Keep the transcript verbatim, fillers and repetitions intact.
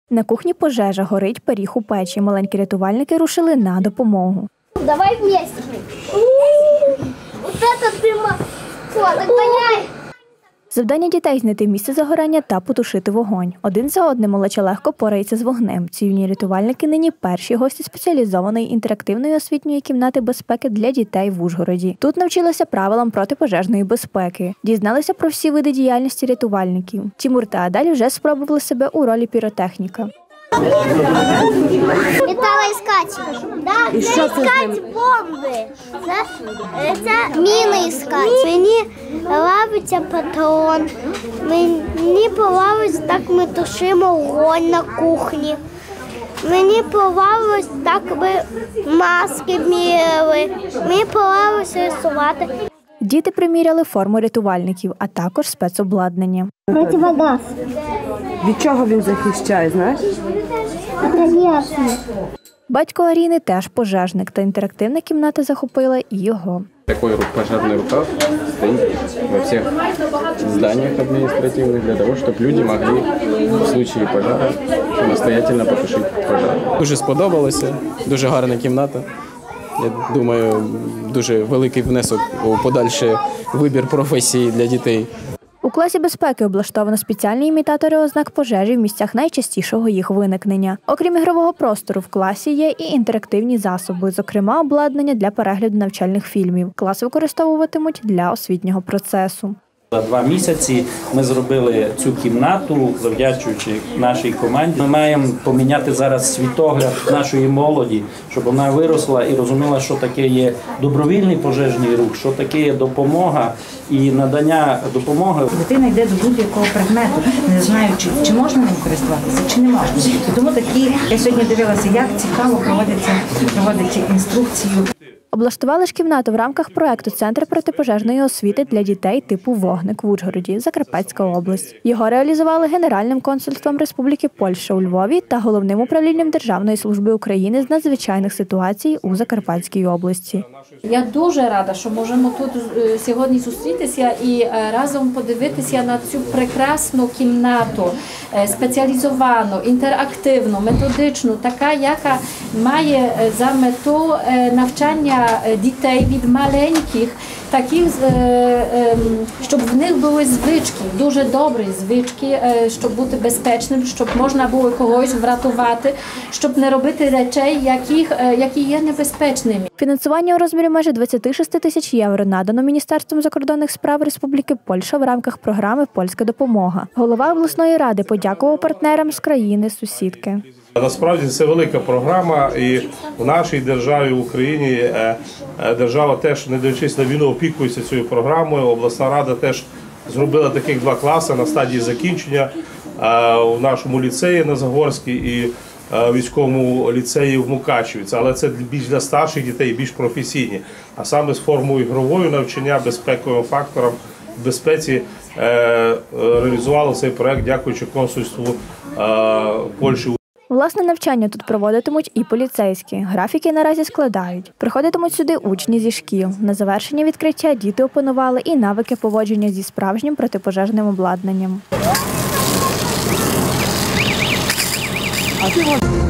На кухні пожежа, горить пиріг у печі. Маленькі рятувальники рушили на допомогу. Давай вместе. Вот это дыма. Так гоняй. Завдання дітей – знайти місце загорання та потушити вогонь. Один за одним малеча легко порається з вогнем. Ці юні рятувальники нині перші гості спеціалізованої інтерактивної освітньої кімнати безпеки для дітей в Ужгороді. Тут навчилися правилам протипожежної безпеки. Дізналися про всі види діяльності рятувальників. Тімур та Адель вже спробували себе у ролі піротехніка. Металоискатель. Да, І що це з ним? искать бомби. Це, це міни іскати. Мені лавиться патрон. Мені плавиться, так ми тушимо вогонь на кухні. Мені плавилось, так ми маски міряли. Мені плавилось рисувати. Діти приміряли форму рятувальників, а також спецобладнання. Противогаз. Від чого він захищає, знаєш? Конечно. Батько Аріни теж пожежник, та інтерактивна кімната захопила і його. Такой пожарный рукав стоит во всех зданиях административных для того, чтобы люди могли в случае пожара самостоятельно потушить пожар. Дуже сподобалося, дуже гарна кімната. Я думаю, дуже великий внесок у подальший вибір професії для дітей. У класі безпеки облаштовано спеціальні імітатори ознак пожежі в місцях найчастішого їх виникнення. Окрім ігрового простору, в класі є і інтерактивні засоби, зокрема обладнання для перегляду навчальних фільмів. Клас використовуватимуть для освітнього процесу. За два місяці ми зробили цю кімнату, завдячуючи нашій команді. Ми маємо поміняти зараз світогляд нашої молоді, щоб вона виросла і розуміла, що таке є добровільний пожежний рух, що таке є допомога і надання допомоги. Дитина йде до будь-якого предмету, не знаючи, чи можна ним користуватися, чи не можна. І тому такі, я сьогодні дивилася, як цікаво проводяться, проводяться інструкцію. Облаштували ж кімнату в рамках проекту «Центр протипожежної освіти для дітей типу «Вогник» в Ужгороді, Закарпатська область. Його реалізували Генеральним консульством Республіки Польща у Львові та Головним управлінням Державної служби України з надзвичайних ситуацій у Закарпатській області. Я дуже рада, що можемо тут сьогодні зустрітися і разом подивитися на цю прекрасну кімнату, спеціалізовану, інтерактивну, методичну, така, яка має за мету навчання дітей від маленьких, таких, щоб в них були звички, дуже добрі звички, щоб бути безпечним, щоб можна було когось врятувати, щоб не робити речей, яких, які є небезпечними. Фінансування у розмірі майже двадцять шість тисяч євро надано Міністерством закордонних справ Республіки Польща в рамках програми «Польська допомога». Голова обласної ради подякував партнерам з країни-сусідки. Насправді це велика програма, і в нашій державі, в Україні, держава теж, не дивлячись на війну, опікується цією програмою. Обласна рада теж зробила таких два класи на стадії закінчення в нашому ліцеї на Загорській і військовому ліцеї в Мукачеві. Але це більш для старших дітей, більш професійні. А саме з формою ігровою навчання, безпековим фактором, в безпеці реалізували цей проект, дякуючи консульству Польщі. Власне навчання тут проводитимуть і поліцейські. Графіки наразі складають. Приходитимуть сюди учні зі шкіл. На завершення відкриття діти опанували і навики поводження зі справжнім протипожежним обладнанням. А ти